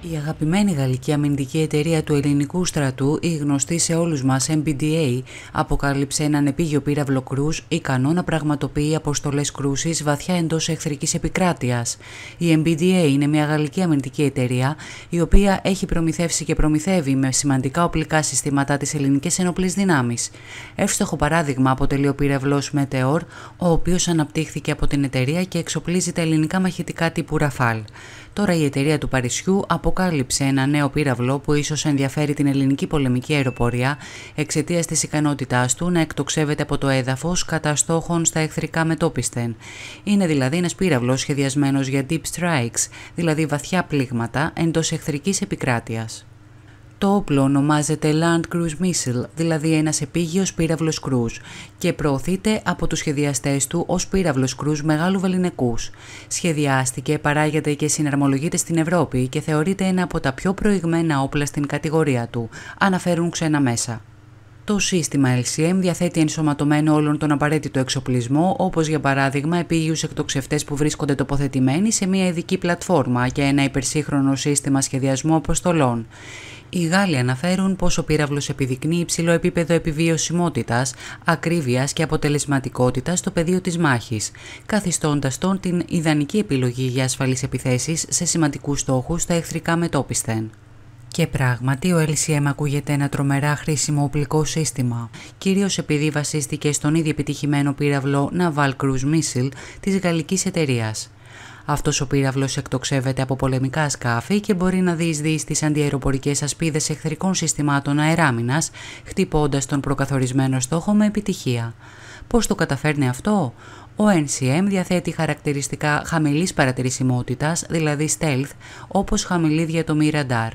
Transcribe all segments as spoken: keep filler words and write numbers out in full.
Η αγαπημένη γαλλική αμυντική εταιρεία του ελληνικού στρατού, η γνωστή σε όλους μας εμ μπι ντι έι, αποκάλυψε έναν επίγειο πύραυλο κρούζ ικανό να πραγματοποιεί αποστολές κρούσης βαθιά εντός εχθρικής επικράτειας. Η εμ μπι ντι έι είναι μια γαλλική αμυντική εταιρεία, η οποία έχει προμηθεύσει και προμηθεύει με σημαντικά οπλικά συστήματα τις ελληνικές ενόπλες δυνάμεις. Εύστοχο παράδειγμα αποτελεί ο πύραυλος Μετεώρ, ο οποίος αναπτύχθηκε από την εταιρεία και εξοπλίζει τα ελληνικά μαχητικά τύπου Ραφάλ. Τώρα η εταιρεία του Παρισιού αποκάλυψε ένα νέο πύραυλο που ίσως ενδιαφέρει την ελληνική πολεμική αεροπορία εξαιτίας της ικανότητάς του να εκτοξεύεται από το έδαφος κατά στόχων στα εχθρικά μετώπισθεν. Είναι δηλαδή ένας πύραυλος σχεδιασμένος για deep strikes, δηλαδή βαθιά πλήγματα εντός εχθρικής επικράτειας. Το όπλο ονομάζεται Land Cruise Missile, δηλαδή ένας επίγειος πύραυλος κρούζ, και προωθείται από τους σχεδιαστές του ως πύραυλος κρούζ μεγάλου βεληνικούς. Σχεδιάστηκε, παράγεται και συναρμολογείται στην Ευρώπη και θεωρείται ένα από τα πιο προηγμένα όπλα στην κατηγορία του, αναφέρουν ξένα μέσα. Το σύστημα ελ σι εμ διαθέτει ενσωματωμένο όλον τον απαραίτητο εξοπλισμό, όπως για παράδειγμα επίγειους εκτοξευτές που βρίσκονται τοποθετημένοι σε μια ειδική πλατφόρμα και ένα υπερσύγχρονο σύστημα σχεδιασμού αποστολών. Οι Γάλλοι αναφέρουν πως ο πύραυλος επιδεικνύει υψηλό επίπεδο επιβιωσιμότητας, ακρίβειας και αποτελεσματικότητας στο πεδίο της μάχης, καθιστώντας τον την ιδανική επιλογή για ασφαλείς επιθέσεις σε σημαντικούς στόχους στα εχθρικά μετώπισθεν. Και πράγματι ο ελ σι εμ ακούγεται ένα τρομερά χρήσιμο οπλικό σύστημα, κυρίως επειδή βασίστηκε στον ήδη επιτυχημένο πύραυλο Naval Cruise Missile της γαλλικής εταιρείας. Αυτός ο πύραυλος εκτοξεύεται από πολεμικά σκάφη και μπορεί να διεισδύει στις αντιαεροπορικές ασπίδες εχθρικών συστημάτων αεράμινας, χτυπώντας τον προκαθορισμένο στόχο με επιτυχία. Πώς το καταφέρνει αυτό? Ο εν σι εμ διαθέτει χαρακτηριστικά χαμηλής παρατηρησιμότητας, δηλαδή stealth, όπως χαμηλή διατομή ραντάρ.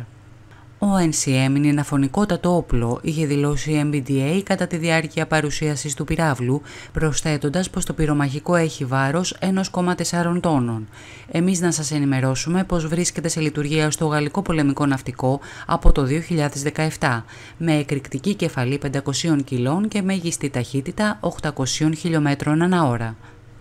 Ο εν σι εμ είναι ένα φωνικότατο όπλο, είχε δηλώσει η εμ μπι ντι έι κατά τη διάρκεια παρουσίασης του πυράβλου, προσθέτοντας πως το πυρομαχικό έχει βάρος ένα κόμμα τέσσερα τόνων. Εμείς να σας ενημερώσουμε πως βρίσκεται σε λειτουργία στο γαλλικό πολεμικό ναυτικό από το δύο χιλιάδες δεκαεπτά, με εκρηκτική κεφαλή πεντακόσια κιλών και μέγιστη ταχύτητα οκτακόσια χιλιόμετρων ανά ώρα.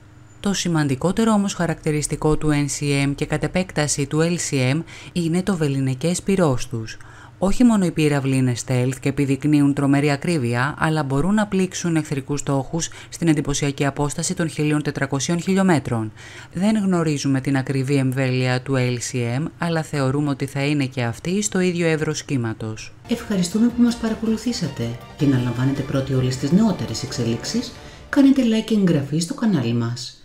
Το σημαντικότερο όμως χαρακτηριστικό του εν σι εμ και κατ' επέκταση του ελ σι εμ είναι το βεληνικές πυρός τους. Όχι μόνο οι πύραυλοι είναι stealth και επιδεικνύουν τρομερή ακρίβεια, αλλά μπορούν να πλήξουν εχθρικούς στόχους στην εντυπωσιακή απόσταση των χίλια τετρακόσια χιλιόμετρων. Δεν γνωρίζουμε την ακριβή εμβέλεια του ελ σι εμ, αλλά θεωρούμε ότι θα είναι και αυτή στο ίδιο εύρος κύματος. Ευχαριστούμε που μας παρακολουθήσατε. Για να λαμβάνετε πρώτοι όλες τις νεότερες εξελίξεις, κάνετε like και εγγραφή στο κανάλι μας.